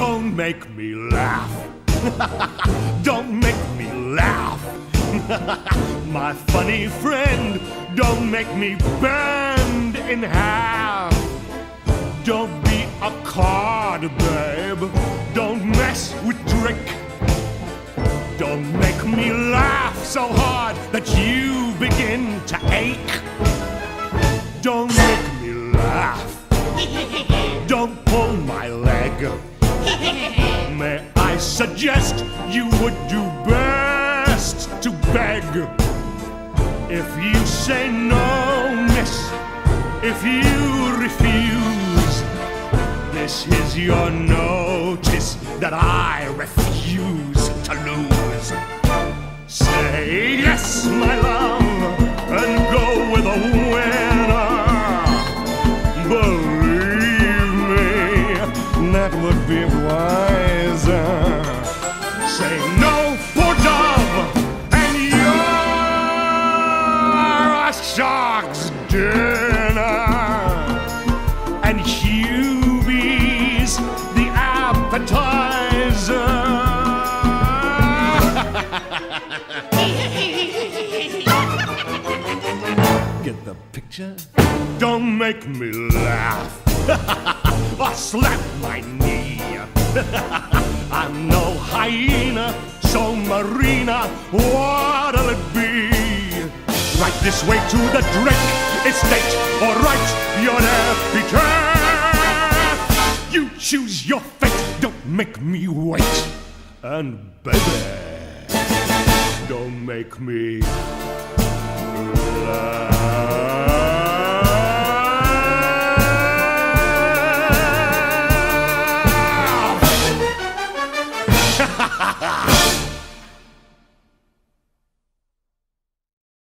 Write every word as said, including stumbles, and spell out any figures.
Don't make me laugh. Don't make me laugh. My funny friend, don't make me bend in half. Don't be a card, babe. Don't mess with Drake. Don't make me laugh so hard that you begin to ache. Don't make me laugh. Don't pull my leg. May I suggest you would do best to beg. If you say no, miss, if you refuse, this is your notice that I refuse to lose. Say yes, my love, and go with a winner. Believe me, that would be wiser. Say no, poor dove, and you're a shark's dinner. And Hubie's the appetizer. Get the picture? Don't make me laugh or slap my knee. I'm no hyena, so Marina, what'll it be? Right this way to the Drake estate, or right your epitaph. You choose your fate, don't make me wait. And baby, don't make me laugh.